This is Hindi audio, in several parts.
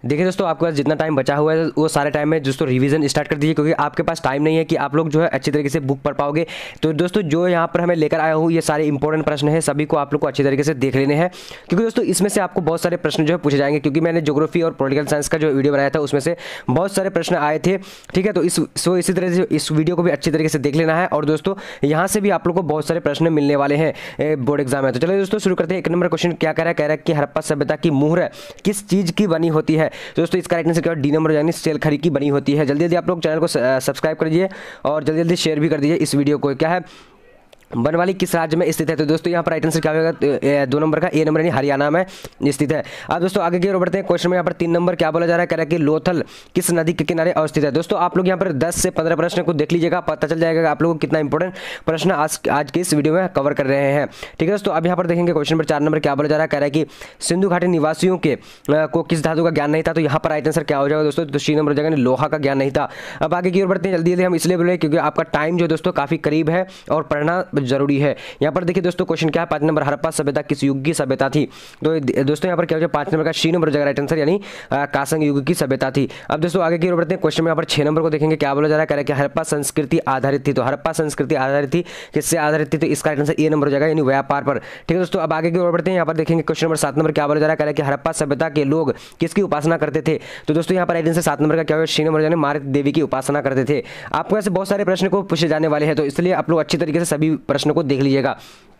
देखिए दोस्तों, आपके पास जितना टाइम बचा हुआ है वो सारे टाइम में दोस्तों रिवीजन स्टार्ट कर दीजिए, क्योंकि आपके पास टाइम नहीं है कि आप लोग जो है अच्छी तरीके से बुक पढ़ पाओगे। तो दोस्तों जो यहाँ पर हमें लेकर आया हूँ ये सारे इंपॉर्टेंट प्रश्न है, सभी को आप लोग को अच्छी तरीके से देख लेने हैं, क्योंकि दोस्तों इसमें से आपको बहुत सारे प्रश्न जो है पूछे जाएंगे। क्योंकि मैंने ज्योग्राफी और पॉलिटिकल साइंस का जो वीडियो बनाया था उसमें से बहुत सारे प्रश्न आए थे, ठीक है। तो इसी तरह से इस वीडियो को भी अच्छी तरीके से देख लेना है। और दोस्तों यहाँ से भी आप लोग को बहुत सारे प्रश्न मिलने वाले हैं बोर्ड एग्जाम में। तो चलिए दोस्तों शुरू करते हैं। 1 नंबर क्वेश्चन क्या कह रहा है कि हड़प्पा सभ्यता की मुहर किस चीज की बनी होती है। तो दोस्तों इसका राइट आंसर क्या है, डी नंबर यानी सेल खड़ी की बनी होती है। जल्दी जल्दी आप लोग चैनल को सब्सक्राइब कर दीजिए और जल्दी जल्दी शेयर भी कर दीजिए इस वीडियो को। क्या है, बनवाली किस राज्य में स्थित है। तो दोस्तों यहाँ पर राइट आंसर क्या होगा, 2 नंबर का ए नंबर यानी हरियाणा में स्थित है। अब दोस्तों आगे की ओर बढ़ते हैं। क्वेश्चन में यहाँ पर 3 नंबर क्या बोला जा रहा है, कह रहा है कि लोथल किस नदी के किनारे अवस्थित है। दोस्तों आप लोग यहाँ पर 10 से 15 प्रश्न को देख लीजिएगा, पता चल जाएगा आप लोगों को कितना इंपॉर्टेंट प्रश्न आज के इस वीडियो में कवर कर रहे हैं, ठीक है दोस्तों। अब यहाँ पर देखेंगे क्वेश्चन नंबर 4 नंबर क्या बोला जा रहा है, कह रहा है कि सिंधु घाटी निवासियों को किस धातु का ज्ञान नहीं था। तो यहाँ पर राइट आंसर क्या हो जाएगा दोस्तों, तो सी नंबर जगह लोहा का ज्ञान नहीं था। अब आगे की ओर बढ़ते हैं। जल्दी जल्दी हम इसलिए बोले क्योंकि आपका टाइम जो दोस्तों काफी करीब है और पढ़ना जरूरी है। यहाँ पर देखिए दोस्तों क्वेश्चन क्या है, 5 नंबर हड़प्पा सभ्यता किस युग की सभ्यता थी। तो दोस्तों यहाँ पर क्या हो जाए, 5 नंबर का सी नंबर जगह राइट आंसर यानी कांस्य युग की सभ्यता थी। अब दोस्तों आगे की ओर बढ़ते हैं। क्वेश्चन में यहाँ पर 6 नंबर को देखेंगे क्या बोला जा रहा है, कह रहा है कि हड़प्पा संस्कृति आधारित थी। तो हड़प्पा संस्कृति आधारित थी, किससे आधारित थी, तो इसका राइट आंसर ए नंबर हो जाएगा यानी व्यापार पर, ठीक है दोस्तों। अब आगे की ओर बढ़ते हैं। यहाँ पर देखेंगे क्वेश्चन नंबर 7 नंबर क्या बोला जा रहा है, कह रहा है कि हड़प्पा सभ्यता के लोग किसकी उपासना करते थे। तो दोस्तों यहाँ पर राइट आंसर 7 नंबर का क्या होगा, सी नंबर यानी मार्क देवी की उपासना करते थे। आपको ऐसे बहुत सारे प्रश्न को पूछे जाने वाले हैं, तो इसलिए आप लोग अच्छी तरीके से सभी प्रश्नों को देख लीजिएगा।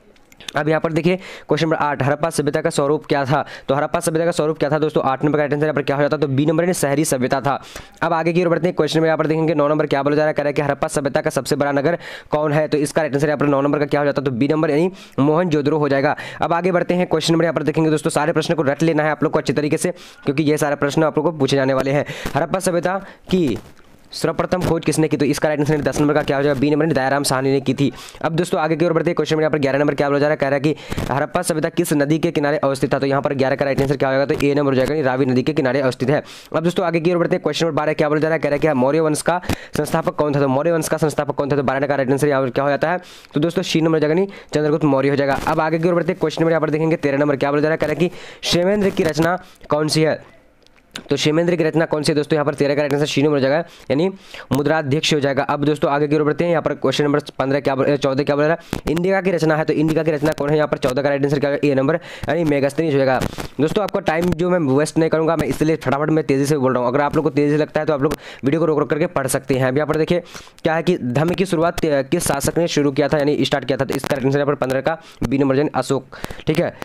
अब यहाँ पर देखिए क्वेश्चन नंबर 8, हड़प्पा सभ्यता का स्वरूप क्या था। तो हड़प्पा सभ्यता का स्वरूप क्या था दोस्तों, 8 नंबर का आंसर यहाँ पर क्या हो जाता है, तो बी नंबर यानी शहरी सभ्यता था। अब आगे की ओर बढ़ते हैं। क्वेश्चन में यहाँ पर देखेंगे 9 नंबर क्या बोला जा रहा है, कह रहा है कि हड़प्पा सभ्यता का सबसे बड़ा नगर कौन है। तो इसका आंसर यहाँ पर 9 नंबर का क्या हो जाता है, तो बी नंबर यानी मोहनजोदड़ो हो जाएगा। अब आगे बढ़ते हैं। क्वेश्चन नंबर यहाँ पर देखेंगे दोस्तों, सारे प्रश्न को रट लेना है आप लोग को अच्छी तरीके से, क्योंकि ये सारे प्रश्न आप लोग को पूछे जाने वाले हैं। हड़प्पा सभ्यता की सर्वप्रथम खोज किसने की, तो इसका राइट आंसर 10 नंबर का क्या हो जाएगा, बी नंबर दयाराम साहनी ने की थी। अब दोस्तों आगे की ओर बढ़ते हैं। क्वेश्चन में यहाँ पर 11 नंबर क्या बोला जा रहा है, कह रहा है कि हड़प्पा सभ्यता किस नदी के किनारे अवस्थित था। तो यहाँ पर 11 का राइट आंसर क्या होगा, तो ए नंबर हो जाएगा रावी नदी के किनारे अवस्थित है। अब दोस्तों आगे की ओर बढ़ते हैं। क्वेश्चन नंबर 12 क्या बोला जा रहा है, कह रहा है कि मौर्य वंश का संस्थापक कौन था। तो मौर्य वंश का संस्थापक कौन था, तो 12 का राइट आंसर यहाँ पर क्या हो जाता है, तो दोस्तों सी नंबर जगह नहीं चंद्रगुप्त मौर्य हो जाएगा। अब आगे की ओर बढ़ते हैं। क्वेश्चन नंबर यहाँ पर देखेंगे 13 नंबर क्या बोला जा रहा है, कह रहा है कि क्षेमेंद्र की रचना कौन सी है। तो क्षेमेंद्र की रचना कौन सी है दोस्तों, यहाँ पर 13 का राइट आंसर सी नंबर हो जाएगा यानी मुद्राध्यक्ष हो जाएगा। अब दोस्तों आगे की ओर बढ़ते हैं। यहाँ पर क्वेश्चन नंबर 14 क्या बोल रहा है, इंडिका की रचना है। तो इंडिका की रचना कौन है, यहाँ पर 14 का राइट आंसर क्या होगा, ए नंबर यानी मेगास्थनीज हो जाएगा। दोस्तों आपका टाइम जो मैं वेस्ट नहीं करूँगा, मैं इसलिए फटाफट मैं तेजी से बोल रहा हूँ। अगर आप लोग को तेजी से लगता है तो आप लोग वीडियो को रोक रोक करके पढ़ सकते हैं। अब यहाँ पर देखिए क्या है कि धर्म की शुरुआत किस शासक ने शुरू किया था यानी स्टार्ट किया था। तो इसका राइट आंसर यहाँ पर 15 का बी नंबर यानी अशोक, ठीक है।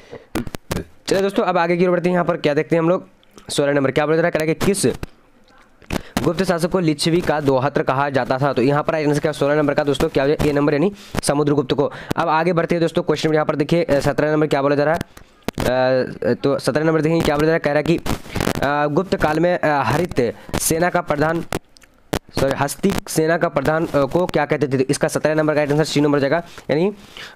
चलिए दोस्तों अब आगे की ओर बढ़ते हैं। यहाँ पर क्या देखते हैं हम लोग, 16 नंबर क्या बोल रहा है कि किस गुप्त शासक को लिच्छवी का दोहत्र कहा जाता था। तो यहाँ पर आंसर क्या 16 नंबर का दोस्तों क्या हो जाए, ए नंबर यानी समुद्रगुप्त को। अब आगे बढ़ते हैं दोस्तों। क्वेश्चन यहाँ पर देखिए 17 नंबर क्या बोला जा रहा है, तो 17 नंबर देखिए क्या बोला जा रहा है, कह रहा है कि गुप्त काल में हरित सेना का प्रधान हस्ती सेना का प्रधान को क्या कहते थे। इसका 17 नंबर का आंसर सी नंबर जाएगा यानी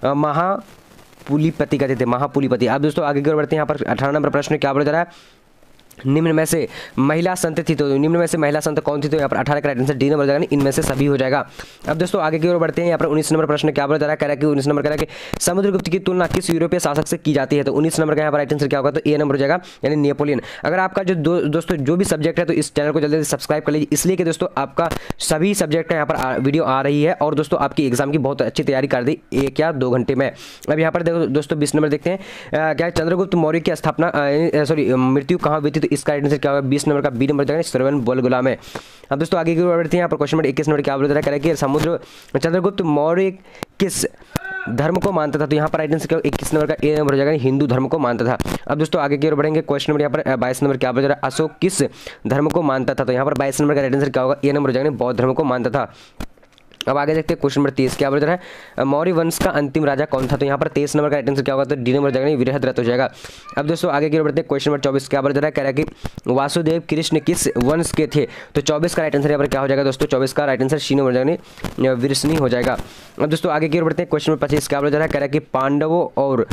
महापुलीपति कहते थे, महापुलीपति। अब दोस्तों आगे की ओर बढ़ते हैं। यहाँ पर 18 नंबर प्रश्न क्या बोला जा रहा है, निम्न में से महिला संत थी। तो निम्न में से महिला संत कौन थी, तो यहाँ पर 18 का राइट आंसर डी नंबर जाएगा, इनमें से सभी हो जाएगा। अब दोस्तों आगे की ओर बढ़ते हैं। यहाँ पर 19 नंबर प्रश्न क्या बोला जा रहा है, कह रहा है कि 19 नंबर कह रहा है कि समुद्रगुप्त की तुलना किस यूरोपीय शासक से की जाती है। तो 19 नंबर का यहाँ पर राइट आंसर क्या होगा, तो ए नंबर हो जाएगा यानी नेपोलियन। अगर आपका जो दोस्तों जो भी सब्जेक्ट है तो इस चैनल को जल्दी से सब्सक्राइब कर लीजिए, इसलिए कि दोस्तों आपका सभी सब्जेक्ट का यहाँ पर वीडियो आ रही है और दोस्तों आपकी एग्जाम की बहुत अच्छी तैयारी कर दी 1 या 2 घंटे में। अब यहाँ पर दोस्तों 20 नंबर देखते हैं, क्या चंद्रगुप्त मौर्य की स्थापना मृत्यु कहाँ हुई थी। तो इसका राइट आंसर क्या होगा, 20 नंबर का बी नंबर जाएगा श्रवण बेलगोला में। अब दोस्तों आगे की ओर बढ़ते हैं। यहाँ पर क्वेश्चन नंबर 21 नंबर क्या बोल रहा है, कि चंद्रगुप्त मौर्य किस धर्म को मानता था। तो यहाँ पर राइट आंसर क्या 21 नंबर का ए नंबर हो जाएगा, हिंदू धर्म को मानता था। अब दोस्तों आगे की ओर बढ़ेंगे। क्वेश्चन नंबर यहाँ पर 22 नंबर क्या बोल रहा है, अशोक किस धर्म को मानता था। तो यहाँ पर 22 नंबर का राइट आंसर क्या होगा, ए नंबर हो जाएगा, बौद्ध धर्म को मानता था। अब आगे देखते हैं क्वेश्चन नंबर 23 क्या बोल रहा है, मौर्य वंश का अंतिम राजा कौन था। तो यहाँ पर 23 नंबर का राइट आंसर क्या होगा, तो डी नंबर जाएगा बृहद्रथ हो जाएगा। अब दोस्तों आगे की ओर बढ़ते हैं। क्वेश्चन नंबर 24 क्या बोल रहा है, कह रहा है कि वासुदेव कृष्ण किस वंश के थे। तो 24 का राइट आंसर यहाँ पर क्या हो जाएगा दोस्तों, 24 का राइट आंसर सी नंबर जाएगा विरसनी हो जाएगा। अब दोस्तों आगे की ओर बढ़ते हैं। क्वेश्चन नंबर 25 क्या बोल रहा है, कह रहा है कि पांडवों और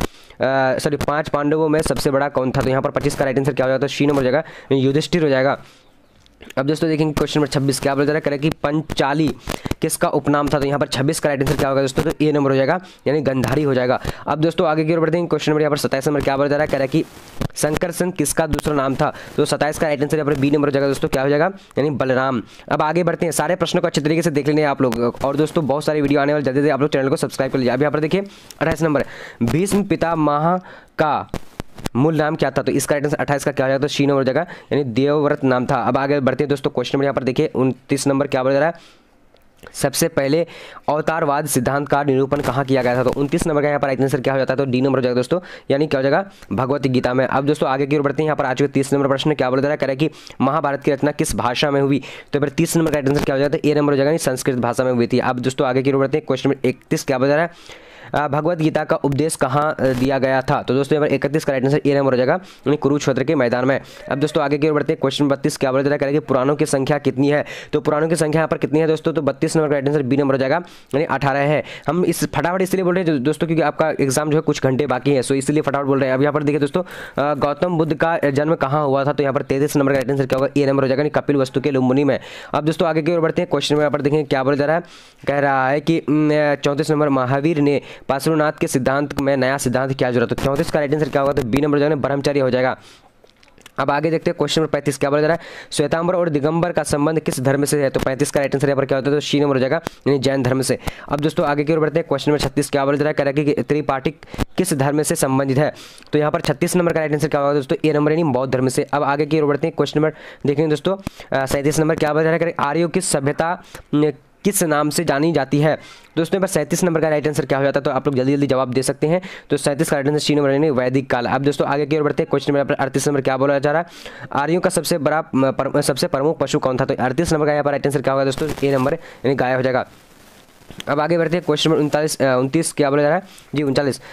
5 पांडवों में सबसे बड़ा कौन था। तो यहाँ पर 25 का राइट आंसर क्या हो जाएगा, तो सी नंबर हो जाएगा युधिष्ठिर हो जाएगा। अब दोस्तों देखेंगे क्वेश्चन नंबर 26 क्या बोला जा रहा है, करें कि पंचाली किसका उपनाम था। तो यहाँ पर 26 का राइट आंसर क्या होगा दोस्तों, तो ए नंबर हो जाएगा, यानी गंधारी हो जाएगा। अब दोस्तों आगे की ओर बढ़ते हैं, क्वेश्चन नंबर यहाँ पर 27 नंबर क्या बोला जा रहा है, करें कि शंकरसन किसका दूसरा नाम था। तो 27 का राइट आंसर यहाँ पर बी नंबर हो जाएगा दोस्तों, क्या हो जाएगा, यानी बलराम। अब आगे बढ़ते हैं, सारे प्रश्नों को अच्छे तरीके से देख लेने आप लोग, और दोस्तों बहुत सारी वीडियो आने वाले, जल्दी से आप लोग चैनल को सब्सक्राइब कर लीजिए। अब यहाँ पर देखिए 28 नंबर, भीष्म पितामह का मूल नाम क्या था। तो इसका राइट आंसर 28 का क्या हो जाएगा, तो सी नंबर हो जाएगा, यानी देवव्रत नाम था। अब आगे बढ़ते हैं दोस्तों, क्वेश्चन नंबर यहाँ पर देखिए 29 नंबर क्या बोल रहा है, सबसे पहले अवतारवाद सिद्धांत का निरूपण कहाँ किया गया था। तो 29 नंबर का यहाँ पर राइट आंसर क्या हो जाता है, तो डी नंबर हो जाएगा दोस्तों, यानी क्या हो जाएगा, भगवत गीता में। अब दोस्तों आगे की ओर बढ़ते हैं, यहाँ पर आ चुके 30 नंबर प्रश्न क्या बोला जा रहा है, करें कि महाभारत की रचना किस भाषा में हुई। तो फिर 30 नंबर का राइट आंसर क्या हो जाता है, ए नंबर हो जाएगा, संस्कृत भाषा में हुई थी। अब दोस्तों आगे की ओर बढ़ते हैं, क्वेश्चन नंबर 31 क्या बोला जा रहा है, भगवत गीता का उपदेश कहाँ दिया गया था। तो दोस्तों यहाँ पर 31 का राइट आंसर ए नंबर हो जाएगा, यानी कुरुक्षेत्र के मैदान में। अब दोस्तों आगे की ओर बढ़ते हैं, क्वेश्चन 32 क्या बोला जा रहा है, पुराणों की संख्या कितनी है। तो पुराणों की संख्या यहाँ पर कितनी है दोस्तों, तो 32 नंबर का राइट आंसर बी नंबर हो जाएगा, यानी 18 है। हम इस फटाफट इसलिए बोल रहे हैं दोस्तों क्योंकि आपका एग्जाम जो है कुछ घंटे बाकी है, सो इसलिए फटाफट बोल रहे हैं। अब यहाँ पर देखिए दोस्तों, गौतम बुद्ध का जन्म कहाँ हुआ था। तो यहाँ पर 33 नंबर का राइट आंसर क्या होगा, ए नंबर हो जाएगा, कपिल वस्तु के लुम्बिनी में। अब दोस्तों आगे की ओर बढ़ते हैं, क्वेश्चन में यहाँ पर देखेंगे क्या बोला जा रहा है, कह रहा है कि 34 नंबर, महावीर ने पार्श्वनाथ के सिद्धांत में नया सिद्धांत क्या जोड़ा। तो 34 का राइट आंसर क्या होगा, तो बी नंबर हो जाएगा, ब्रह्मचर्य हो जाएगा। अब आगे देखते हैं, क्वेश्चन नंबर 35 क्या बोला जा रहा है, श्वेतांबर और दिगंबर का संबंध किस धर्म से है। तो 35 का राइट आंसर यहाँ पर क्या होता है, तो सी नंबर हो जाएगा, यानी जैन धर्म से। अब दोस्तों आगे की ओर बढ़ते हैं, क्वेश्चन नंबर 36 क्या बोला जा रहा है, कह रहा है कि त्रिपाठी किस धर्म से संबंधित है। तो यहाँ पर 36 नंबर का राइट आंसर क्या होगा दोस्तों, ए नंबर, यानी बौद्ध धर्म से। अब आगे की ओर बढ़ते हैं, क्वेश्चन नंबर देखेंगे दोस्तों 37 नंबर क्या बोला जा रहा है, आर्यों की सभ्यता किस नाम से जानी जाती है। दोस्तों यहाँ पर 37 नंबर का राइट आंसर क्या हो जाता है, तो आप लोग जल्दी जल्दी जवाब दे सकते हैं। तो 37 का राइट आंसर सी नंबर, यानी वैदिक काल। अब दोस्तों आगे की ओर बढ़ते हैं, क्वेश्चन नंबर 38 नंबर क्या बोला जा रहा है, आर्यों का सबसे प्रमुख पशु कौन था। तो 38 नंबर का यहाँ पर राइट आंसर क्या होगा दोस्तों, ए नंबर, यानी गाय हो जाएगा। अब आगे बढ़ते हैं, क्वेश्चन नंबर 29 क्या बोला जा रहा है, जी 39,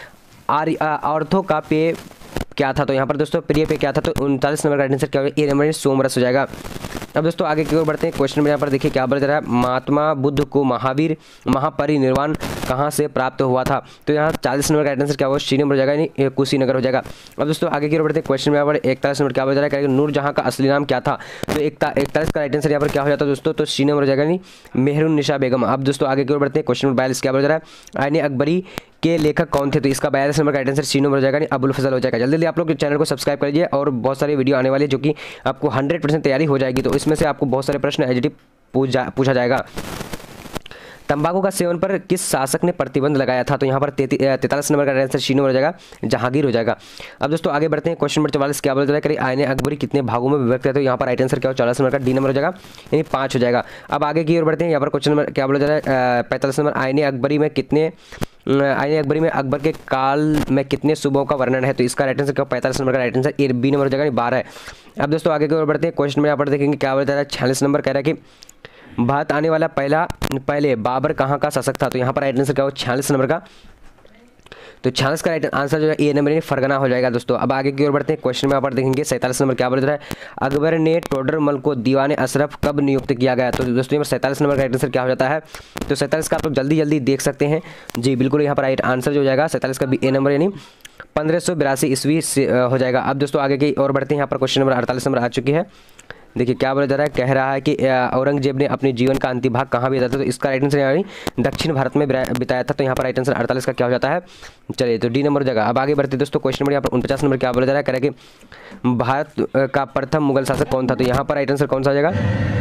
औरतों का पेय क्या था। तो यहाँ पर दोस्तों प्रिय पे क्या था, तो 39 नंबर का आंसर क्या होगा, ए नंबर, सोमरस हो जाएगा। अब दोस्तों आगे की ओर बढ़ते हैं, क्वेश्चन में यहाँ पर देखिए क्या बोला जा रहा है, महात्मा बुद्ध को महापरिनिर्वाण कहाँ से प्राप्त हुआ था। तो यहाँ 40 नंबर का आंसर क्या होगा, सी नंबर हो जाएगा, यानी कुशीनगर हो जाएगा। अब दोस्तों आगे की ओर बढ़ते हैं, क्वेश्चन में यहाँ पर 41 नंबर क्या बोला जा रहा है, नूरजहां का असली नाम क्या था। तो 41 का राइट आंसर यहाँ पर क्या हो जाता है दोस्तों, तो सी नंबर हो जाएगा, यानी मेहरुन्निसा बेगम। अब दोस्तों आगे की ओर बढ़ते हैं, क्वेश्चन नंबर 42 क्या बोला जा रहा है, आईने अकबरी के लेखक कौन थे। तो इसका 42 नंबर का राइट आंसर सी नंबर हो जाएगा, अबुल फजल हो जाएगा। जल्दी जल्दी आप लोग चैनल को सब्सक्राइब कर लीजिए, और बहुत सारी वीडियो आने वाली है जो कि आपको 100% तैयारी हो जाएगी। तो इसमें से आपको बहुत सारे प्रश्न एचडी पूछा जाएगा। तंबाकू का सेवन पर किस शासक ने प्रतिबंध लगाया था। तो यहाँ पर 43 नंबर का आंसर सी नंबर हो जाएगा, जहांगीर हो जाएगा। अब दोस्तों आगे बढ़ते हैं, क्वेश्चन नंबर 44 क्या बोला जा रहा है, आईने अकबरी कितने भागों में विभक्त है। तो यहाँ पर राइट आंसर क्या हो, 44 नंबर का डी नंबर हो जाएगा, यानी 5 हो जाएगा। अब आगे की ओर बढ़ते हैं, यहाँ पर क्वेश्चन नंबर क्या बोला जा रहा है, 45 नंबर, आईने अकबरी में अकबर के काल में कितने सूबों का वर्णन है। तो इसका राइट आंसर क्या, 45 नंबर का right answer A B number हो जाएगा, 12 है। अब दोस्तों आगे की ओर बढ़ते हैं, क्वेश्चन में यहाँ पर देखेंगे क्या बोला जा रहा है, 46 नंबर कह रहा है कि भारत आने वाला पहले बाबर कहाँ का शासक था। तो यहाँ पर राइट आंसर क्या हो, 46 नंबर का। तो 46 का राइट आंसर जो है ए नंबर, यानी फरगना हो जाएगा दोस्तों। अब आगे की ओर बढ़ते हैं, क्वेश्चन में यहाँ पर देखेंगे 47 नंबर क्या बोल रहा है, अकबर ने टोडरमल को दीवाने अशरफ कब नियुक्त किया गया। तो दोस्तों यहाँ पर 47 नंबर का राइट आंसर क्या हो जाता है, तो 47 का आप लोग जल्दी जल्दी देख सकते हैं जी, बिल्कुल यहाँ पर राइट आंसर जो हो जाएगा 47 का भी ए नंबर, यानी 1582 ईस्वी से हो जाएगा। अब दोस्तों आगे की ओर बढ़ते हैं, यहाँ पर क्वेश्चन नंबर 48 नंबर आ चुकी है। देखिए क्या बोला जा रहा है, कह रहा है कि औरंगजेब ने अपने जीवन का अंतिम भाग कहाँ बिताया था। तो इसका राइट आंसर यानी दक्षिण भारत में बिताया था। तो यहाँ पर राइट आंसर 48 का क्या हो जाता है, चलिए तो डी नंबर हो जाएगा। अब आगे बढ़ते दोस्तों, क्वेश्चन नंबर यहाँ पर 49 नंबर क्या बोला जा रहा है, कह रहा है कि भारत का प्रथम मुगल शासक कौन था। तो यहाँ पर राइट आंसर कौन सा हो जाएगा।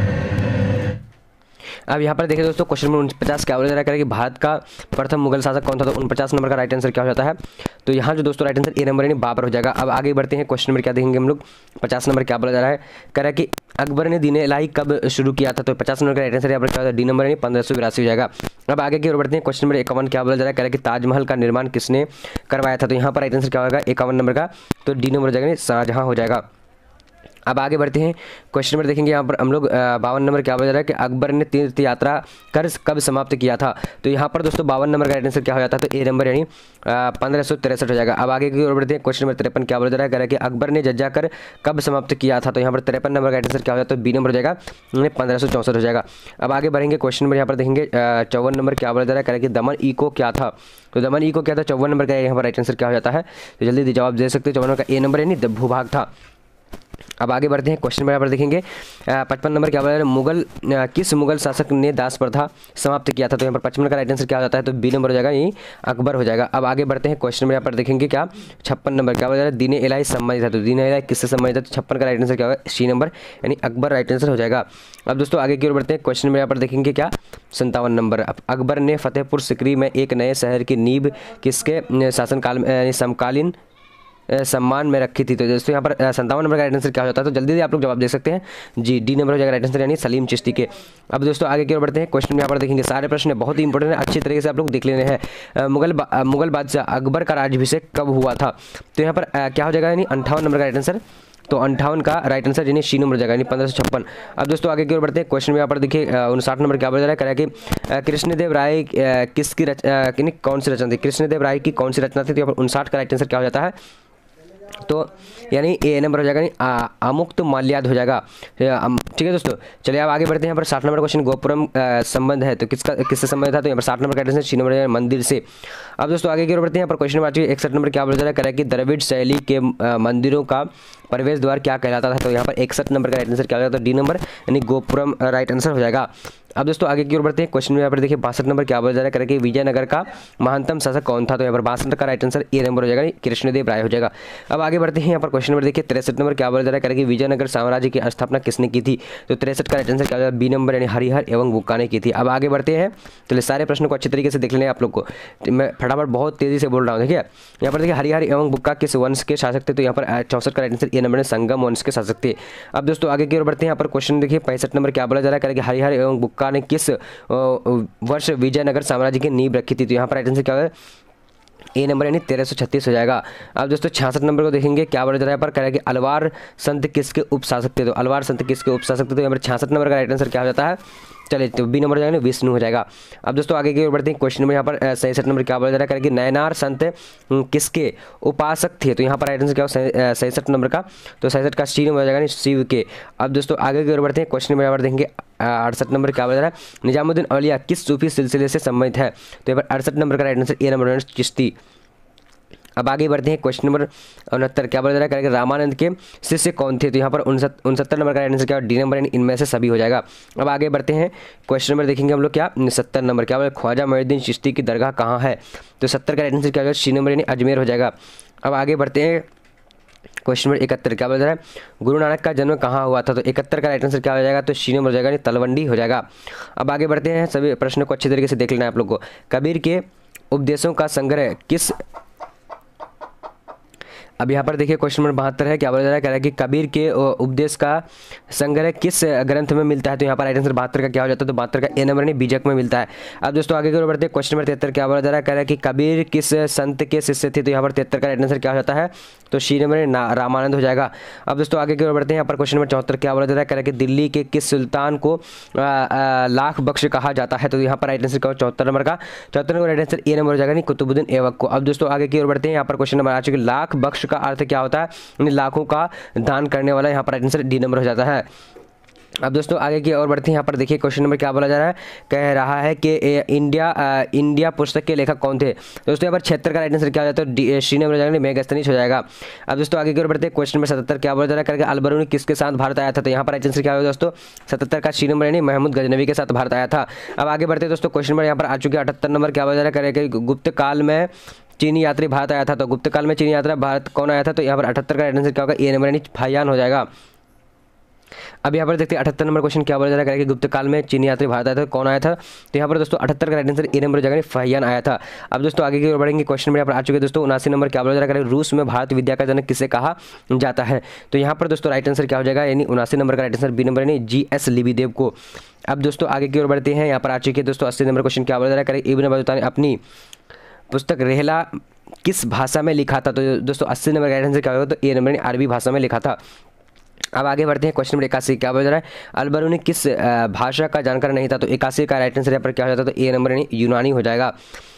अब यहाँ पर देखिए दोस्तों, क्वेश्चन नंबर 49 क्या बोला जा रहा है कि भारत का प्रथम मुगल शासक कौन था। तो 49 नंबर का राइट आंसर क्या हो जाता है, तो यहाँ जो दोस्तों राइट आंसर ए नंबर, यानी बाबर हो जाएगा। अब आगे बढ़ते हैं, क्वेश्चन नंबर क्या देखेंगे हम लोग, 50 नंबर क्या बोला जा रहा है, कह रहा है कि अकबर ने दीन इलाही कब शुरू किया था। तो 50 नंबर का राइट आंसर यहाँ पर क्या होता है, डी नंबर, यानी 1582 हो जाएगा। अब आगे की ओर बढ़ते हैं, क्वेश्चन नंबर 51 क्या बोला जा रहा है, कह रहा है कि ताजमहल का निर्माण किसने करवाया था। तो यहाँ पर राइट आंसर क्या होगा, 51 नंबर का, तो डी नंबर हो जाएगा, शाहजहां हो जाएगा। अब आगे बढ़ते हैं, क्वेश्चन नंबर देखेंगे यहाँ पर हम लोग 52 नंबर क्या बोल रहा है कि अकबर ने तीर्थ यात्रा कर कब समाप्त किया था। तो यहाँ पर दोस्तों 52 नंबर का राइट आंसर क्या हो जाता है, तो ए नंबर, यानी 1563 हो जाएगा। अब आगे की ओर बढ़ते हैं, क्वेश्चन नंबर 53 क्या बोल रहा है, कह रहा है कि अकबर ने जज्जा कर कब समाप्त किया था। तो यहाँ पर 53 नंबर का राइट आंसर क्या हो जाता है, बी नंबर हो जाएगा, 1564 हो जाएगा। अब आगे बढ़ेंगे, क्वेश्चन नंबर यहाँ पर देखेंगे 54 नंबर क्या बोला जा रहा है, कह रहा है कि दमन इको क्या था। तो दमन इको क्या था, 54 नंबर का यहाँ पर राइट आंसर क्या हो जाता है, तो जल्दी जवाब दे सकते हैं। 54 नंबर का ए नंबर, यानी भूभाग था। अब आगे बढ़ते हैं क्वेश्चन में यहाँ पर देखेंगे 55 नंबर क्या बोला जा रहा है, मुगल किस मुगल शासक ने दास प्रथा समाप्त किया था। तो यहाँ पर 55 का राइट आंसर क्या हो जाता है, तो बी नंबर हो जाएगा, यही अकबर हो जाएगा। अब आगे बढ़ते हैं क्वेश्चन में यहाँ पर देखेंगे क्या 56 नंबर क्या बोला जा रहा है, दीन इलाही संबंधित है। तो दीन इलाही किससे संबंधित है, तो 56 का राइट आंसर क्या होगा, सी नंबर यानी अकबर राइट आंसर हो जाएगा। अब दोस्तों आगे की ओर बढ़ते हैं क्वेश्चन में यहाँ पर देखेंगे क्या 57 नंबर, अकबर ने फतेहपुर सिकरी में एक नए शहर की नींव किसके शासनकाल में यानी समकालीन सम्मान में रखी थी। तो दोस्तों यहाँ पर 57 नंबर का राइट आंसर क्या हो जाता है, तो जल्दी से आप लोग जवाब दे सकते हैं जी, डी नंबर हो जाएगा राइट आंसर यानी सलीम चिश्ती के। अब दोस्तों आगे की ओर बढ़ते हैं क्वेश्चन में यहाँ पर देखेंगे, सारे प्रश्न बहुत ही इंपॉर्टेंट है, अच्छी तरीके से आप लोग देख लेने हैं। मुगल बादशाह अकबर का राज्याभिषेक कब हुआ था। तो यहाँ पर क्या हो जाएगा यानी 58 नंबर का राइट आंसर, तो 58 का राइट आंसर यानी सी नंबर हो जाएगा यानी 1556। अब दोस्तों आगे की ओर बढ़ते हैं क्वेश्चन में यहाँ पर देखिए 59 नंबर क्या बोला जा रहा है, कि कृष्णदेव राय किसकी कौन सी रचना थी, कृष्णदेव राय की कौन सी रचना थी। तो यहाँ पर 59 का राइट आंसर क्या हो जाता है, तो यानी ए नंबर हो जाएगा, यानी अमुक्त माल्याद हो जाएगा। ठीक है दोस्तों, चलिए अब आगे बढ़ते हैं। यहाँ पर 60 नंबर क्वेश्चन गोपुरम संबंध है, तो किससे संबंध था। तो यहाँ पर 60 नंबर का आंसर सी नंबर मंदिर से। अब दोस्तों आगे की ओर बढ़ते हैं। यहाँ पर क्वेश्चन नंबर 61 नंबर क्या बोला जा रहा है, कि द्रविड़ शैली के मंदिरों का प्रवेश द्वार क्या कहलाता था। तो यहाँ पर 61 नंबर का राइट आंसर क्या हो जाता है, डी नंबर यानी गोपुरम राइट आंसर हो जाएगा। अब दोस्तों आगे की ओर बढ़ते हैं। क्वेश्चन में यहाँ पर देखिए 62 नंबर क्या बोला जा रहा है, कि विजयनगर का महानतम शासक कौन था। तो यहाँ पर 62 का राइट आंसर ए नंबर हो जाएगा, कृष्णदेव राय हो जाएगा। अब आगे बढ़ते हैं। यहाँ पर क्वेश्चन नंबर देखिए 63 नंबर क्या बोला जा रहा है, कि विजयनगर साम्राज्य की स्थापना किसने की थी। तो 63 का राइट आंसर क्या हो जाएगा, बी नंबर यानी हरिहर एवं बुक्का ने की थी। अब आगे बढ़ते हैं, तो सारे प्रश्नों को अच्छी तरीके से देख लेंगे आप लोग को, मैं फटाफट बहुत तेजी से बोल रहा हूँ। देखिए यहाँ पर देखिए हरिहर एवं बुक्का किस वंश के शासक थे। तो यहाँ पर 64 का राइट आंसर ए नंबर संगम वंश के शासक थे। अब दोस्तों आगे की ओर बढ़ते हैं। यहाँ पर क्वेश्चन देखिए 65 नंबर क्या बोला जा रहा है, कि हरिहर एवं बुक्का ने किस वर्ष विजयनगर साम्राज्य की नींव रखी थी। तो यहाँ पर राइट आंसर क्या है, ए नंबर यानी 1336 हो जाएगा। अब दोस्तों 66 नंबर को देखेंगे क्या बोला जा रहा है, पर करेगा कि अलवार संत किसके उपशासक थे। तो अलवार संत किसके उपशासक थे। तो यहाँ पर 66 नंबर का राइट आंसर क्या हो जाता है, चलिए तो बी नंबर हो जाएगा, विष्णु हो जाएगा। अब दोस्तों आगे की ओर बढ़ते हैं। क्वेश्चन में यहाँ पर 67 नंबर क्या बोला जा रहा है, कि नयनार संत किसके उपासक थे। तो यहाँ पर राइट आंसर क्या हो 67 नंबर का, तो 67 का सी नंबर हो जाएगा शिव के। अब दोस्तों आगे की ओर बढ़ते हैं। क्वेश्चन में यहाँ पर देखेंगे 68 नंबर क्या बोला जा रहा है, निजामुद्दीन औलिया किस सूफी सिलसिले से संबंधित है। तो यहाँ पर 68 नंबर का right answer A number Chishti. अब आगे बढ़ते हैं। क्वेश्चन नंबर 69 क्या बोला जा रहा है, रामानंद के शिष्य कौन थे। तो यहाँ पर 69 नंबर का आंसर क्या डी नंबर यानी इनमें से सभी हो जाएगा। अब आगे बढ़ते हैं। क्वेश्चन नंबर देखेंगे हम लोग क्या 70 नंबर क्या बोला, ख्वाजा मोइनुद्दीन चिश्ती की दरगाह कहाँ है। तो 70 का आंसर क्या होगा, सी नंबर यानी अजमेर हो जाएगा। अब आगे बढ़ते हैं। क्वेश्चन नंबर 71 क्या बोला जा रहा है, गुरु नानक का जन्म कहाँ हुआ था। तो 71 का राइट आंसर क्या हो जाएगा, तो सी नंबर हो जाएगा, तलवंडी हो जाएगा। अब आगे बढ़ते हैं। सभी प्रश्नों को अच्छे तरीके से देख लेना है आप लोग को। कबीर के उपदेशों का संग्रह किस, अब यहाँ पर देखिए क्वेश्चन नंबर 72 है क्या बोला जा रहा है, कह रहा है कि कबीर के उपदेश का संग्रह किस ग्रंथ में मिलता है। तो यहाँ पर राइट आंसर 72 का क्या हो जाता है, तो 72 का ए नंबर नहीं बीजक में मिलता है। अब दोस्तों आगे की ओर बढ़ते हैं। क्वेश्चन नंबर 73 क्या बोला जा रहा है, कह रहा है कि कबीर किस संत के शिष्य थे। तो यहाँ पर 73 का राइट आंसर क्या हो जाता है, तो सी नंबर रामानंद हो जाएगा। अब दोस्तों आगे की ओर बढ़ते हैं। यहाँ पर क्वेश्चन नंबर 74 क्या बोला जा रहा है, कह रहा है कि दिल्ली के किस सुल्तान को लाख बख्श कहा जाता है। तो यहाँ पर राइट आंसर क्या हो 74 नंबर का, 74 number right answer A number हो जाएगा, नहीं कुतुबुद्दीन ऐबक को। अब दोस्तों आगे की ओर बढ़ते हैं। यहाँ पर क्वेश्चन नंबर आ चुके, लाख बख्श का अर्थ क्या होता है, लाखों का दान करने वाला। यहाँ पर राइट आंसर डी नंबर हो जाता है। अब दोस्तों आगे की ओर बढ़ते हैं। यहाँ पर देखिए क्वेश्चन नंबर क्या बोला जा रहा है, कह रहा है कि इंडिया पुस्तक के लेखक कौन थे। दोस्तों यहाँ पर 76 का राइट आंसर क्या हो जाता है, सी नंबर हो जाएगा, मेगास्थनीज हो जाएगा। अब दोस्तों आगे की ओर बढ़ते हैं। क्वेश्चन नंबर 77 क्या बोला जा रहा है, अलबरूनी किसके साथ भारत आया था। तो यहाँ पर राइट आंसर क्या होगा दोस्तों, 77 का सी नंबर यानी महमूद गजनवी के साथ भारत आया था। अब आगे बढ़ते हैं दोस्तों। क्वेश्चन नंबर यहाँ पर आ चुके 78 नंबर क्या बोला जा रहा है, गुप्त काल में चीनी यात्री भारत आया था। तो गुप्त काल में चीनी यात्रा भारत कौन आया था। तो यहाँ पर 78 का राइट आंसर क्या होगा, ए नंबर यानी फाहियान हो जाएगा। अब यहाँ पर देखते हैं 78 नंबर क्वेश्चन क्या बोला जा रहा है, कि गुप्त काल में चीनी यात्री भारत आया था, कौन आया था। तो यहाँ पर दोस्तों 78 का राइट आंसर ए नंबर हो जाएगा, फाहियान आया था। अब दोस्तों आगे की ओर बढ़ेंगे। क्वेश्चन में यहाँ पर आ चुके दोस्तों 79 नंबर क्या बोला जा रहा है, रूस में भारत विद्या का जनक किसे कहा जाता है। तो यहाँ पर दोस्तों राइट आंसर क्या हो जाएगा, यानी 79 नंबर का राइट आंसर बी नंबर यानी GS लिबिदेव को। अब दोस्तों आगे की ओर बढ़ते हैं। यहाँ पर आ चुके दोस्तों 80 नंबर क्वेश्चन क्या बोला जा रहा है, इब्न बतूता ने अपनी पुस्तक रेहला किस भाषा में लिखा था। तो दोस्तों 80 नंबर का राइट आंसर क्या होगा, तो ए नंबर यानी अरबी भाषा में लिखा था। अब आगे बढ़ते हैं। क्वेश्चन नंबर 81 क्या बोला जा रहा है, अलबरूनी किस भाषा का जानकार नहीं था। तो 81 का राइट आंसर यहाँ पर क्या हो जाता है, तो ए नंबर यानी यूनानी हो जाएगा।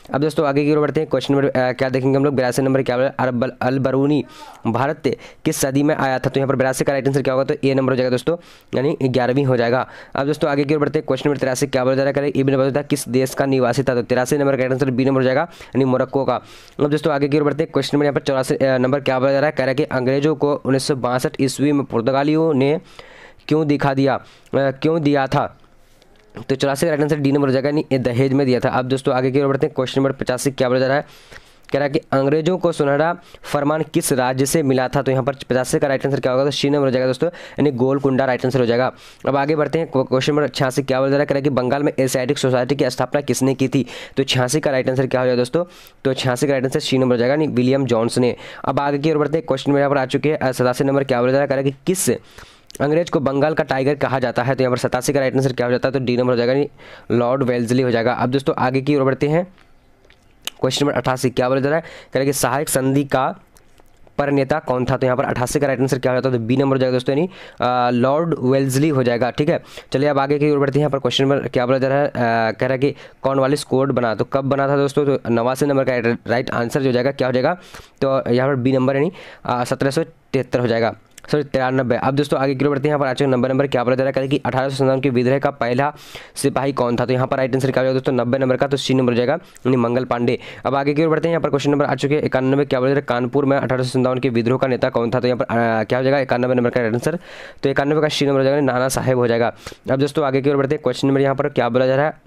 अब दोस्तों आगे की ओर बढ़ते हैं। क्वेश्चन नंबर क्या देखेंगे हम लोग, 82 नंबर क्या बोला, अल बरूनी भारत किस सदी में आया था? तो यहाँ पर 82 का राइट आंसर क्या होगा, तो ए नंबर हो जाएगा दोस्तों, यानी 11वीं हो जाएगा। अब दोस्तों आगे की ओर बढ़ते हैं। क्वेश्चन नंबर 83 क्या बोला जा रहा है, इब्न बतूता किस देश का निवासी था? तो 83 नंबर का राइट आंसर बी नंबर हो जाएगा, यानी मोरक्को का। अब दोस्तों आगे की ओर बढ़ते हैं। क्वेश्चन नंबर यहाँ पर 84 नंबर क्या बोला जा रहा है, कह रहा है कि अंग्रेजों को 1962 ईस्वी में पुर्तगालियों ने क्यों क्यों दिया था? तो 84 का राइट आंसर डी नंबर हो जाएगा, यानी दहेज में दिया था। अब दोस्तों आगे की ओर बढ़ते हैं। क्वेश्चन नंबर 85 क्या बोला जा रहा है, कह रहा है कि अंग्रेजों को सुनहरा फरमान किस राज्य से मिला था? तो यहाँ पर 85 का राइट आंसर क्या होगा, तो सी नंबर हो जाएगा दोस्तों, यानी गोलकुंडा राइट आंसर हो जाएगा। अब आगे बढ़ते हैं। क्वेश्चन नंबर 86 क्या बोला जा रहा है, कह रहा है कि बंगाल में एशियाटिक सोसाइटी की स्थापना किसने की थी? तो 86 का राइट आंसर क्या हो जाएगा दोस्तों, तो 86 का राइट आंसर सी नंबर हो जाएगा, यानी विलियम जॉन्स ने। अब आगे की ओर बढ़ते हैं। क्वेश्चन में यहाँ पर आ चुके हैं। 87 नंबर क्या बोला जा रहा है, कह रहा है कि किस अंग्रेज को बंगाल का टाइगर कहा जाता है? तो यहाँ पर 87 का राइट आंसर क्या हो जाता है, तो डी नंबर हो जाएगा, लॉर्ड वेल्जली हो जाएगा। अब दोस्तों आगे की ओर बढ़ते हैं। क्वेश्चन नंबर 88 क्या बोला जा रहा है, कह रहा है कि सहायक संधि का परनेता कौन था? तो यहाँ पर 88 का राइट आंसर क्या हो जाता है, तो बी नंबर हो जाएगा दोस्तों, यानी लॉर्ड वेल्जली हो जाएगा। ठीक है, चलिए अब आगे की ओर बढ़ते हैं। यहाँ पर क्वेश्चन नंबर क्या बोला जा रहा है, कह रहा है कि कॉर्नवालिस कोड बना, तो कब बना था दोस्तों? तो 89 नंबर का राइट आंसर जो हो जाएगा क्या हो जाएगा, तो यहाँ पर बी नंबर यानी 1773 हो जाएगा, सॉरी 93। अब दोस्तों आगे की ओर बढ़ते हैं। यहाँ पर आज नंबर क्या बोला जा रहा है कि 1857 के विद्रोह का पहला सिपाही कौन था? तो यहाँ पर राइट आंसर क्या हो जाएगा दोस्तों, 90 नंबर का, तो सी नंबर हो जाएगा, यानी मंगल पांडे। अब आगे की ओर बढ़ते हैं। यहाँ पर क्वेश्चन नंबर आ चुके हैं 91 क्या बोला जा रहा है, कानपुर में 1857 के विद्रोह का नेता कौन था? तो यहाँ पर क्या हो जाएगा, 91 नंबर का राइट आंसर, तो 91 का सी नंबर हो जाएगा, नाना साहेब हो जाएगा। अब दोस्तों आगे की ओर बढ़ते हैं। क्वेश्चन नंबर यहाँ पर क्या बोला जा रहा है,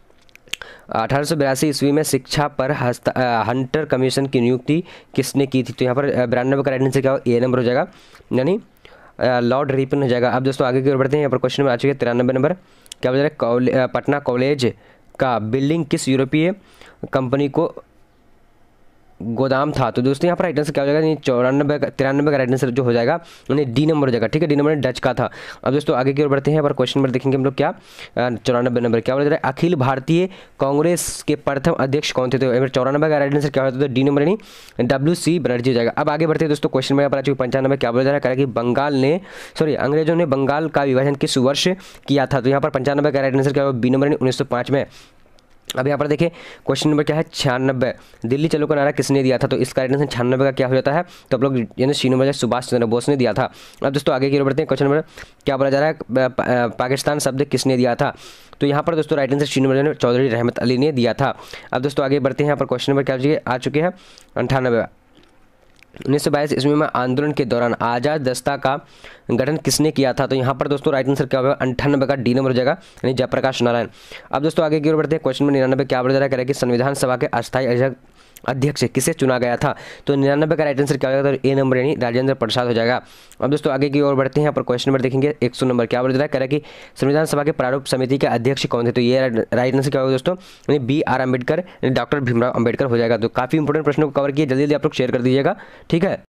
1882 ईस्वी में शिक्षा पर हंटर कमीशन की नियुक्ति किसने की थी? तो यहाँ पर 92 का राइट आंसर क्या हो, ए नंबर हो जाएगा, यानी लॉर्ड रिपन हो जाएगा। अब दोस्तों आगे की ओर बढ़ते हैं। यहाँ पर क्वेश्चन में आ चुके हैं 93 नंबर क्या बोल रहा है, पटना कॉलेज का बिल्डिंग किस यूरोपीय कंपनी को गोदाम था? तो दोस्तों यहाँ पर राइट आंसर क्या हो जाएगा, 93 का राइट आंसर जो हो जाएगा, यानी डी नंबर हो जाएगा। ठीक है, डी नंबर डच का था। अब दोस्तों आगे की ओर बढ़ते हैं। पर क्वेश्चन नंबर देखेंगे हम लोग क्या, 94 नंबर क्या बोला जा रहा है, अखिल भारतीय कांग्रेस के प्रथम अध्यक्ष कौन थे? तो 94 का राइट आंसर क्या होता है, तो डी नंबर यानी WC बनर्जी हो जाएगा। अब आगे बढ़ते हैं दोस्तों। क्वेश्चन में यहाँ पर 95 क्या बोला जा रहा है, कि अंग्रेजों ने बंगाल का विभाजन किस वर्ष किया था? तो यहाँ पर 95 का राइट आंसर क्या होगा, बी नंबर यानी 1905 में। अब यहाँ पर देखिए क्वेश्चन नंबर क्या है, 96 दिल्ली चलो का नारा किसने दिया था? तो इसका राइट आंसर 96 का क्या हो जाता है, तो आप लोग यानी सी नंबर सुभाष चंद्र बोस ने दिया था। अब दोस्तों आगे की ओर बढ़ते हैं। क्वेश्चन नंबर क्या बोला जा रहा है, पाकिस्तान शब्द किसने दिया था? तो यहाँ पर दोस्तों right answer C number Chaudhary Rahmat Ali ने दिया था। अब दोस्तों आगे बढ़ते हैं। यहाँ पर क्वेश्चन नंबर क्या आ चुके हैं 98 1922 ईस्वी में आंदोलन के दौरान आज़ाद दस्ता का गठन किसने किया था? तो यहाँ पर दोस्तों राइट आंसर क्या होगा, 98 का डी नंबर हो जाएगा, यानी जयप्रकाश नारायण। अब दोस्तों आगे की ओर बढ़ते हैं। क्वेश्चन नंबर 99 क्या बोला जा रहा है, कि संविधान सभा के अस्थायी अध्यक्ष किसे चुना गया था? तो 99 का राइट आंसर क्या हो जाएगा, तो ए नंबर यानी राजेंद्र प्रसाद हो जाएगा। अब दोस्तों आगे की ओर बढ़ते हैं। यहाँ पर क्वेश्चन नंबर देखेंगे 100 नंबर क्या बोला जा रहा है, कि संविधान सभा के प्रारूप समिति के अध्यक्ष कौन थे? तो ये राइट आंसर क्या होगा दोस्तों, यानी BR अम्बेडकर, डॉक्टर भीमराव अम्बेडकर हो जाएगा। तो काफ़ी इंपॉर्टेंट प्रश्नों को कवर किए, जल्दी जल्दी आप लोग शेयर कर दीजिएगा। ठीक है।